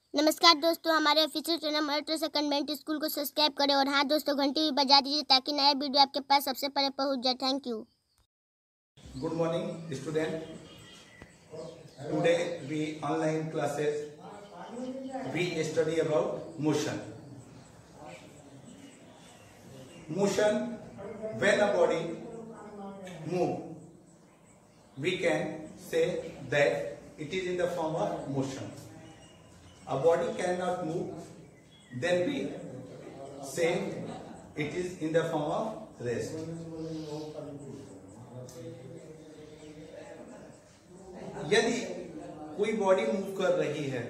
नमस्कार दोस्तों, हमारे official channel Marathwada convent school को सब्सक्राइब करें और हाँ दोस्तों, घंटी भी बजा दीजिए ताकि नया वीडियो आपके पास सबसे पहले पहुंच जाए। Thank you. Good morning, student. Today we online classes. We study about motion. Motion, when a body move, we can say that it is in the form of motion. A body cannot move, then we say it is in the form of rest. यदि कोई body move कर रही है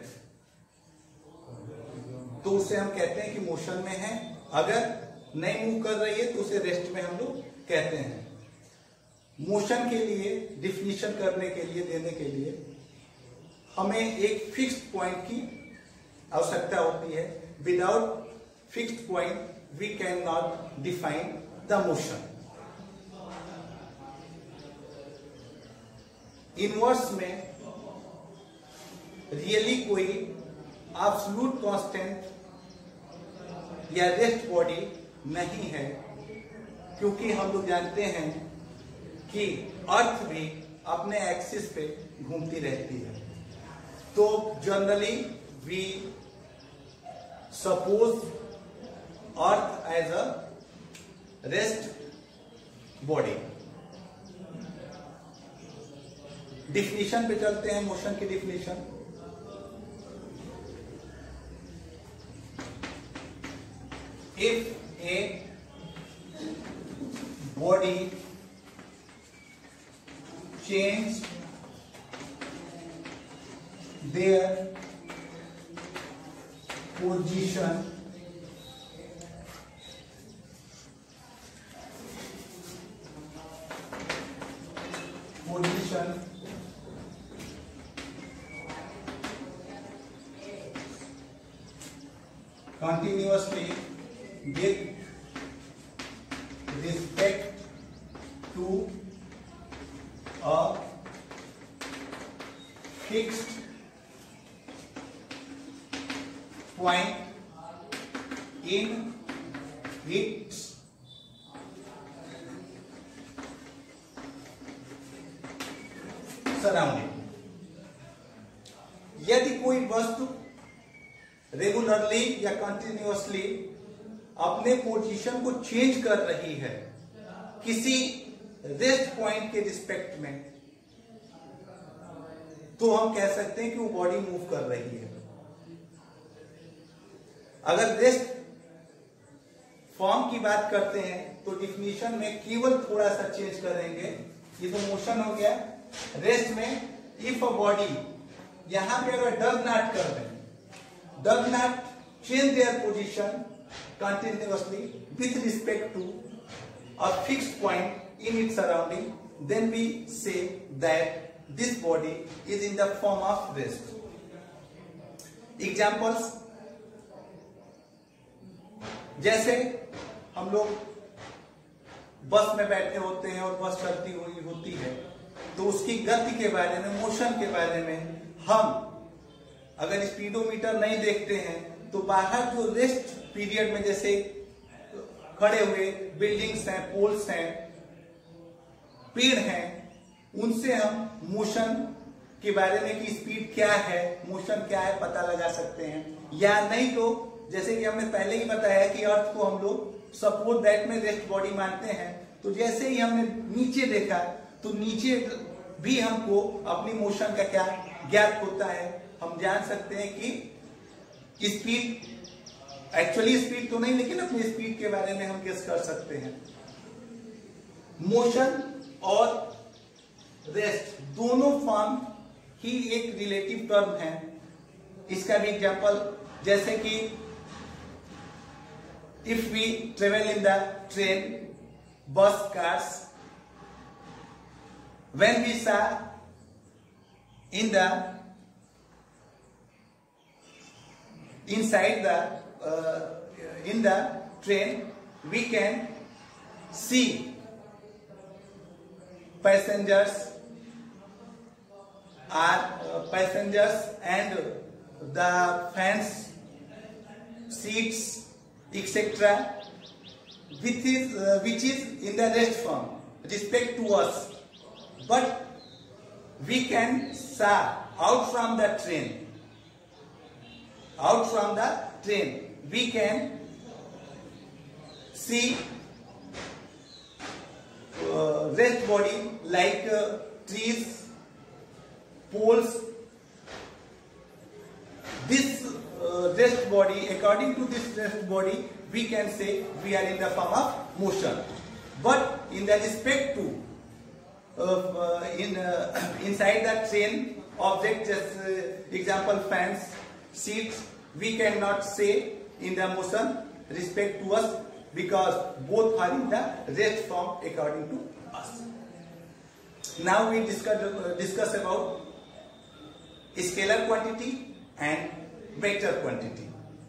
तो उसे हम कहते हैं कि मोशन में है। अगर नहीं मूव कर रही है तो उसे रेस्ट में हम लोग कहते हैं। मोशन के लिए डिफिनीशन करने के लिए देने के लिए हमें एक फिक्स्ड पॉइंट की आवश्यकता होती है। Without fixed point we can not define the motion. Inverse में रियली कोई एब्सोल्यूट कांस्टेंट या रेस्ट बॉडी नहीं है, क्योंकि हम लोग जानते हैं कि अर्थ भी अपने एक्सिस पे घूमती रहती है। तो generally we suppose earth as a rest body. Definition पे चलते हैं, मोशन की definition. If a body change their position continuously with respect to a fixed point in its surrounding। यदि कोई वस्तु रेगुलरली या कंटिन्यूअसली अपने पोजीशन को चेंज कर रही है किसी रेस्ट पॉइंट के रिस्पेक्ट में, तो हम कह सकते हैं कि वो बॉडी मूव कर रही है। अगर रेस्ट फॉर्म की बात करते हैं तो डिफिनीशन में केवल थोड़ा सा चेंज करेंगे। ये तो मोशन हो गया। रेस्ट में इफ अ बॉडी यहां पे अगर डज नॉट कर दें, does not change their position continuously with respect to a fixed point in its surrounding, then we say that this body is in the form of rest. Examples, जैसे हम लोग बस में बैठे होते हैं और बस चलती हुई होती है, तो उसकी गति के बारे में, मोशन के बारे में हम अगर स्पीडोमीटर नहीं देखते हैं तो बाहर जो रेस्ट पीरियड में जैसे खड़े हुए बिल्डिंग्स हैं, पोल्स हैं, पेड़ हैं, उनसे हम मोशन के बारे में कि स्पीड क्या है, मोशन क्या है पता लगा सकते हैं। या नहीं तो जैसे कि हमने पहले ही बताया कि अर्थ को हम लोग सपोज दैट में रेस्ट बॉडी मानते हैं, तो जैसे ही हमने नीचे देखा तो नीचे भी हमको अपनी मोशन का क्या ज्ञात होता है। हम जान सकते हैं कि स्पीड, एक्चुअली स्पीड तो नहीं, लेकिन अपनी स्पीड के बारे में हम गेस कर सकते हैं। मोशन और रेस्ट दोनों फॉर्म ही एक रिलेटिव टर्म है। इसका भी एग्जांपल, जैसे कि if we travel in the train, bus, cars, when we saw in the inside the in the train, we can see passengers and the fans, seats, etc., which is in the rest form, respect to us. But we can saw out from the train. Out from the train, we can see rest body like trees, poles. This rest body, according to this rest body, we can say we are in the form of motion. But in the respect to inside the train object, just example fans, seats, we cannot say in the motion respect to us, because both are in the rest form according to us. Now we discuss about scalar quantity and vector quantity.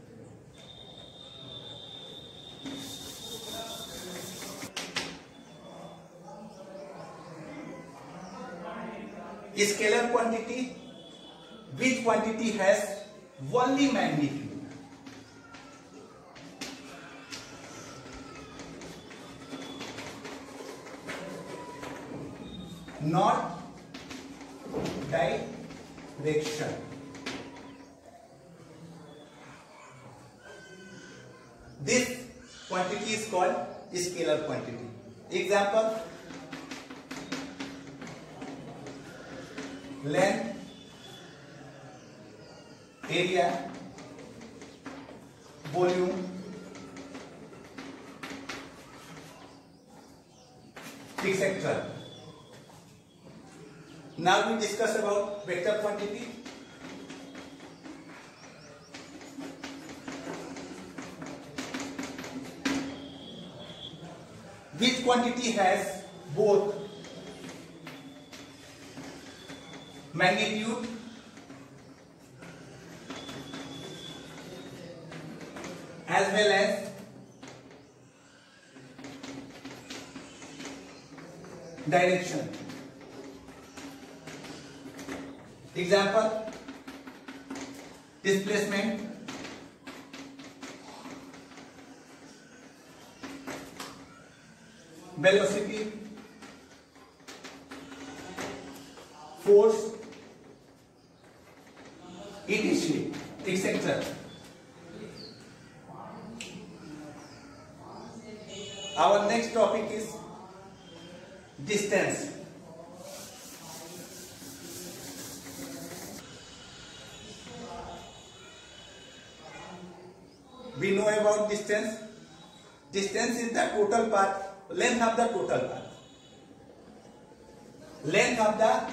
Scalar quantity, which quantity has only magnitude. Not direction. This quantity is called scalar quantity. Example: length, area, volume, etc. Now we discuss about vector quantity. Which quantity has both magnitude as well as direction. Example: displacement, velocity, force, inertia, etc. Our next topic is distance. We know about distance. Distance is the total path, length of the total path. Length of the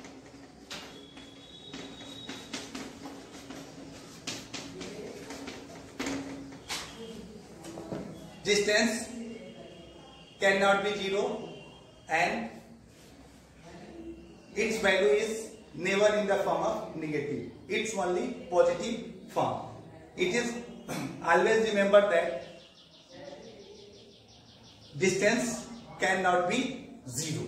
distance cannot be zero, and its value is never in the form of negative. It's only positive form. It is always remember that distance cannot be zero.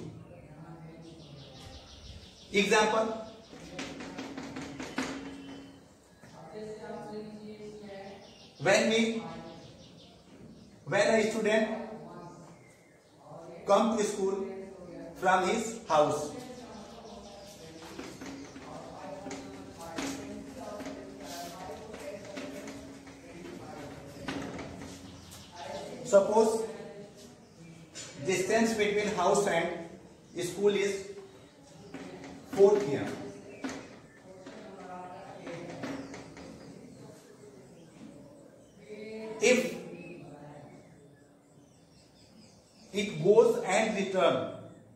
Example: when a student come to school from his house, suppose distance between house and school is 4 km. If it goes and return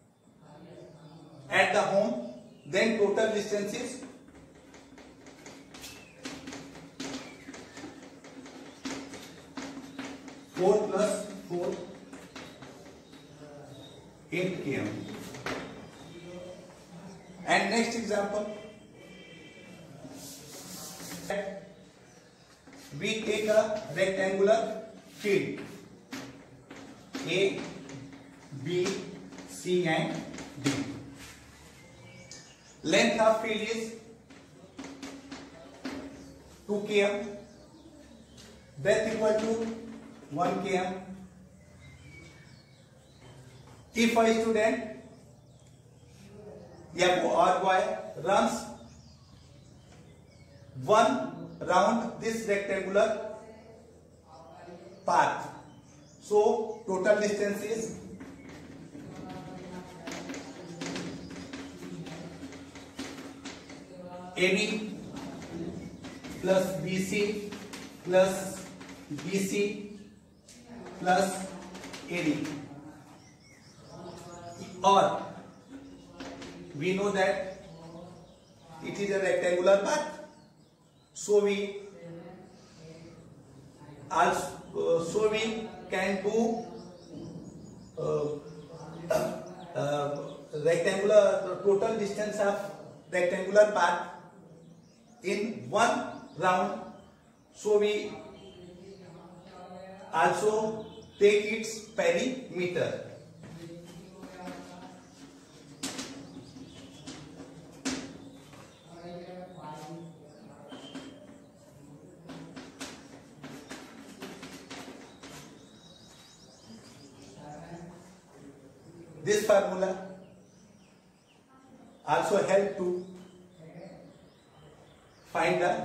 at the home, then total distance is 4 plus 4, 8 km. And next example, we take a rectangular field A, B, C and D. Length of field is 2 km, breadth equal to 1 km. If a student or boy runs one round this rectangular path, so total distance is AB plus BC plus BC plus AD, or we know that it is a rectangular path, so we can do rectangular total distance of rectangular path in one round, so we also take its perimeter. This formula also help to find the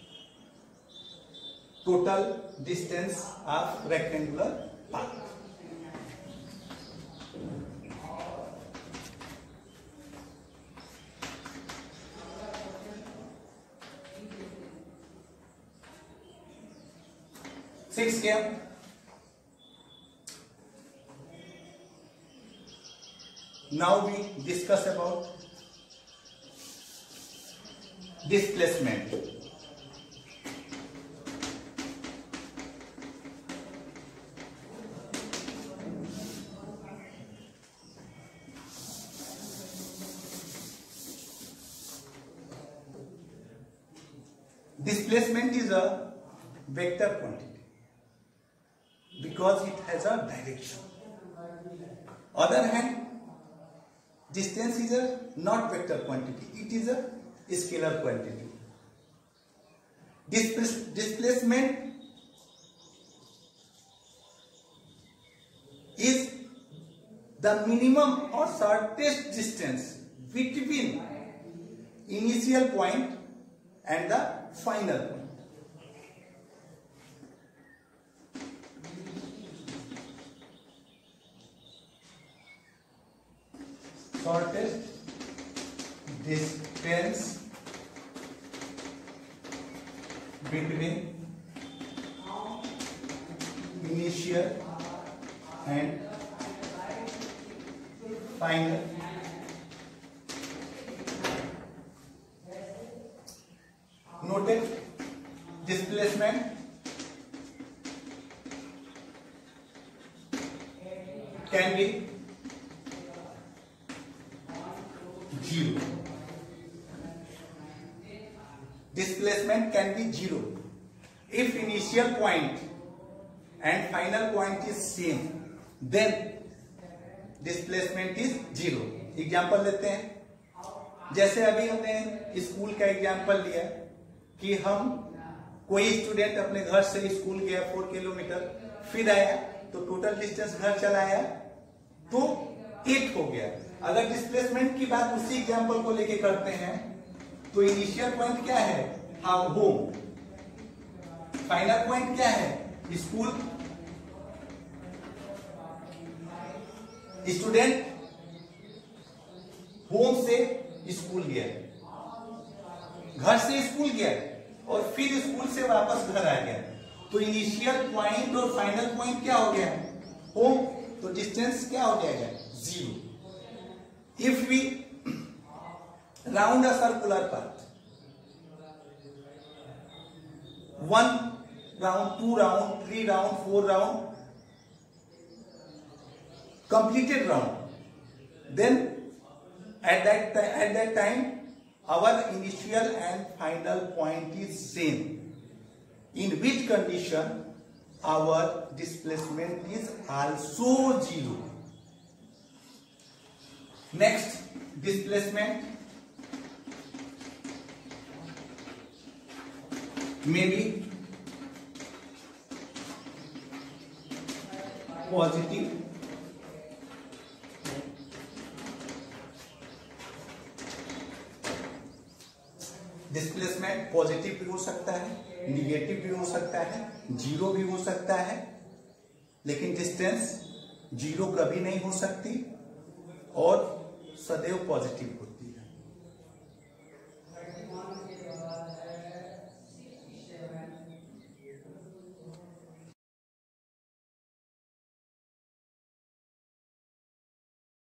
total distance of rectangular path. Sixth game. Now we discuss about displacement. Displacement is a vector quantity because it has a direction. Other hand, distance is a not vector quantity, it is a scalar quantity. Displacement is the minimum or shortest distance between initial point and the final point. Shortest distance between initial and final. Noted displacement can be 0. Displacement can be 0 if initial point and final point is same, then displacement is 0. Example लेते हैं, जैसे अभी हमने school का example लिया कि हम कोई स्टूडेंट अपने घर से स्कूल गया 4 किलोमीटर, फिर आया तो टोटल डिस्टेंस घर चला आया तो 8 हो गया। अगर डिस्प्लेसमेंट की बात उसी एग्जाम्पल को लेके करते हैं तो इनिशियल पॉइंट क्या है? होम। फाइनल पॉइंट क्या है? स्कूल। स्टूडेंट होम से स्कूल गया, घर से स्कूल गया और फिर स्कूल से वापस घर आ गया, तो इनिशियल पॉइंट और फाइनल पॉइंट क्या हो गया? होम। तो डिस्टेंस क्या हो जाएगा? 0. If we round a circular path, 1 round, 2 round, 3 round, 4 round, completed round, then at that time our initial and final point is same, in which condition our displacement is also 0. Next, displacement में भी positive displacement positive भी हो सकता है, negative भी हो सकता है, जीरो भी हो सकता है, लेकिन डिस्टेंस जीरो कभी नहीं हो सकती और सदैव पॉजिटिव